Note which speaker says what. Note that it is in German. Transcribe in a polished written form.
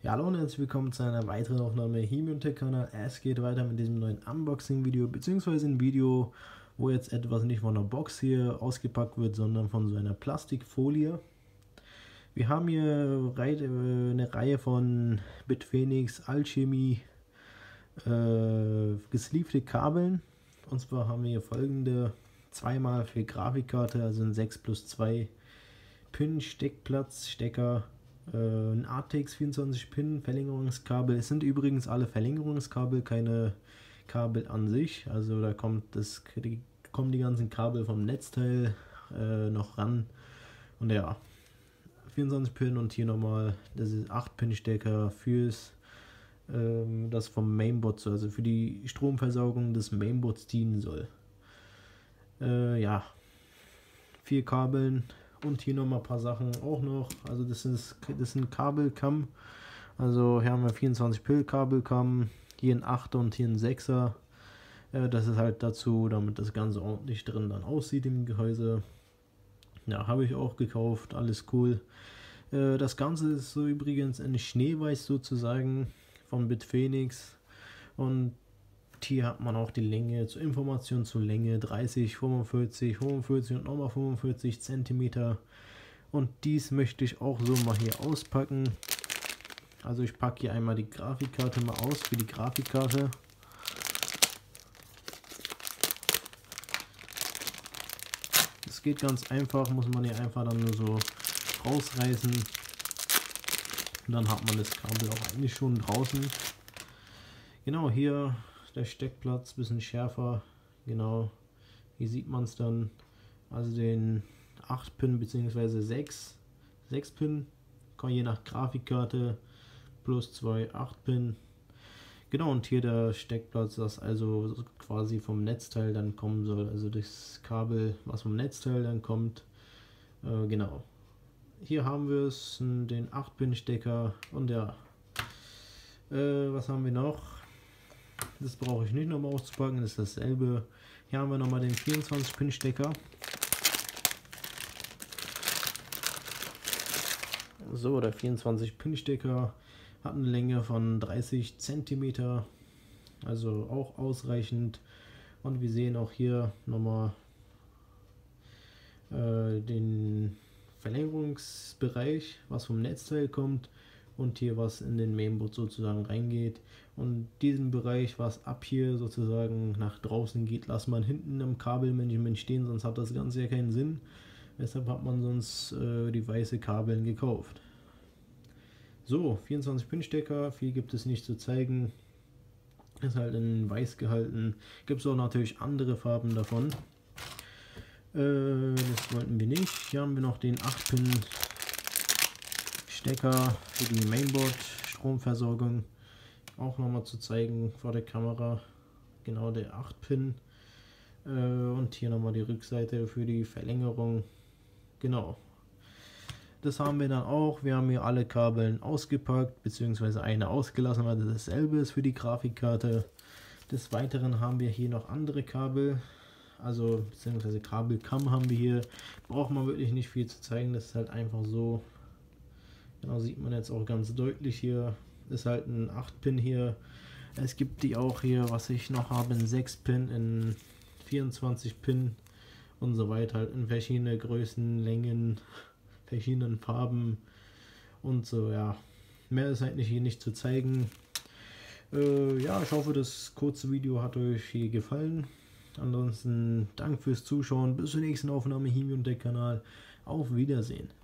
Speaker 1: Ja, hallo und herzlich willkommen zu einer weiteren Aufnahme hier im Tech-Kanal. Es geht weiter mit diesem neuen Unboxing-Video, beziehungsweise ein Video, wo jetzt etwas nicht von der Box hier ausgepackt wird, sondern von so einer Plastikfolie. Wir haben hier eine Reihe von Bitphoenix Alchemy gesleevte Kabeln. Und zwar haben wir hier folgende: zweimal für Grafikkarte, also ein 6+2 Pin Steckplatz, Stecker, ein ATX 24 Pin Verlängerungskabel. Es sind übrigens alle Verlängerungskabel, keine Kabel an sich. Also da kommen die ganzen Kabel vom Netzteil noch ran. Und ja, 24 Pin und hier nochmal, das ist 8 Pin Stecker fürs das vom Mainboard, also für die Stromversorgung des Mainboards dienen soll. Ja, 4 Kabeln. Und hier nochmal ein paar Sachen auch noch. Also das sind Kabelkamm. Also hier haben wir 24 Pin Kabelkamm, hier ein 8er und hier ein 6er. Das ist halt dazu, damit das Ganze ordentlich drin dann aussieht im Gehäuse. Ja, habe ich auch gekauft, alles cool. Das Ganze ist so übrigens in Schneeweiß sozusagen von Bitphoenix. Und hier hat man auch die Länge, zur Information zur Länge 30, 45, 45 und nochmal 45 cm. Und dies möchte ich auch so mal hier auspacken. Also ich packe hier einmal die Grafikkarte mal aus für die Grafikkarte. Das geht ganz einfach, muss man hier einfach dann nur so rausreißen. Und dann hat man das Kabel auch eigentlich schon draußen. Genau, hier der Steckplatz, bisschen schärfer, genau, hier sieht man es dann, also den 8 Pin bzw. 6 Pin, je nach Grafikkarte, plus 2 8 Pin, genau, und hier der Steckplatz, das also quasi vom Netzteil dann kommen soll, also das Kabel, was vom Netzteil dann kommt, genau. Hier haben wir es, den 8 Pin Stecker und ja, was haben wir noch? Das brauche ich nicht nochmal auszupacken, das ist dasselbe. Hier haben wir nochmal den 24 Pin Stecker. So, der 24 Pin Stecker hat eine Länge von 30 cm, also auch ausreichend. Und wir sehen auch hier nochmal den Verlängerungsbereich, was vom Netzteil kommt. Und hier was in den Mainboard sozusagen reingeht, und diesen Bereich, was ab hier sozusagen nach draußen geht, lässt man hinten am Kabelmanagement stehen, sonst hat das Ganze ja keinen Sinn. Deshalb hat man sonst die weiße Kabeln gekauft. So, 24 Pin Stecker, viel gibt es nicht zu zeigen, ist halt in weiß gehalten, gibt es auch natürlich andere Farben davon. Das wollten wir nicht. Hier haben wir noch den 8 Pin Stecker für die Mainboard Stromversorgung, auch nochmal zu zeigen vor der Kamera, genau der 8 Pin, und hier nochmal die Rückseite für die Verlängerung, genau. Das haben wir dann auch. Wir haben hier alle Kabeln ausgepackt, beziehungsweise eine ausgelassen, weil das dasselbe ist für die Grafikkarte. Des Weiteren haben wir hier noch andere Kabel, also beziehungsweise Kabelkamm haben wir hier, braucht man wirklich nicht viel zu zeigen, das ist halt einfach so. Genau, sieht man jetzt auch ganz deutlich hier, ist halt ein 8 Pin hier. Es gibt die auch hier, was ich noch habe, in 6 Pin, in 24 Pin und so weiter, halt in verschiedene Größen, Längen, verschiedenen Farben und so, ja. Mehr ist eigentlich hier nicht zu zeigen. Ja, ich hoffe, das kurze Video hat euch hier gefallen. Ansonsten Dank fürs Zuschauen, bis zur nächsten Aufnahme hier im Tech-Kanal. Auf Wiedersehen.